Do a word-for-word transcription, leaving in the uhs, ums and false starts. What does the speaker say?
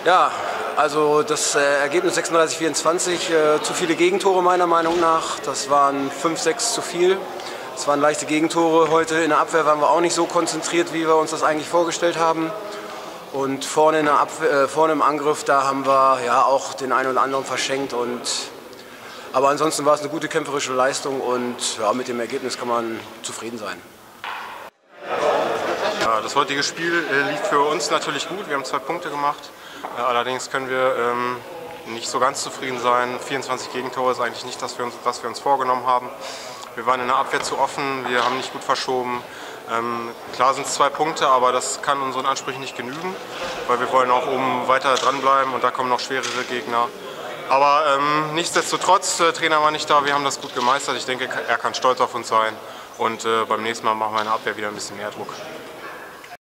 Ja, also das äh, Ergebnis sechsunddreißig vierundzwanzig, äh, zu viele Gegentore meiner Meinung nach. Das waren fünf, sechs zu viel. Es waren leichte Gegentore. Heute in der Abwehr waren wir auch nicht so konzentriert, wie wir uns das eigentlich vorgestellt haben. Und vorne, in der Abwehr, äh, vorne im Angriff, da haben wir ja auch den einen oder anderen verschenkt. Und, aber ansonsten war es eine gute kämpferische Leistung und ja, mit dem Ergebnis kann man zufrieden sein. Ja, das heutige Spiel äh, lief für uns natürlich gut. Wir haben zwei Punkte gemacht. Äh, allerdings können wir ähm, nicht so ganz zufrieden sein. vierundzwanzig Gegentore ist eigentlich nicht das, wir uns, was wir uns vorgenommen haben. Wir waren in der Abwehr zu offen, wir haben nicht gut verschoben. Ähm, klar sind es zwei Punkte, aber das kann unseren Ansprüchen nicht genügen, weil wir wollen auch oben weiter dranbleiben und da kommen noch schwerere Gegner. Aber ähm, nichtsdestotrotz, der Trainer war nicht da, wir haben das gut gemeistert. Ich denke, er kann stolz auf uns sein und äh, beim nächsten Mal machen wir in der Abwehr wieder ein bisschen mehr Druck.